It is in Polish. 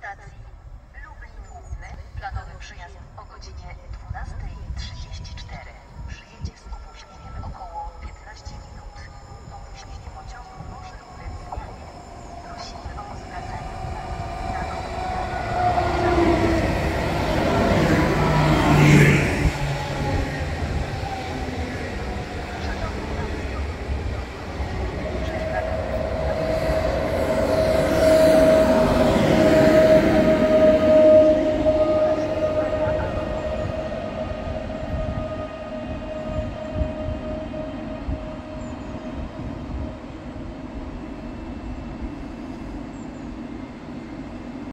stacji Lublin Główny. Planowy przyjazd o godzinie 12:34.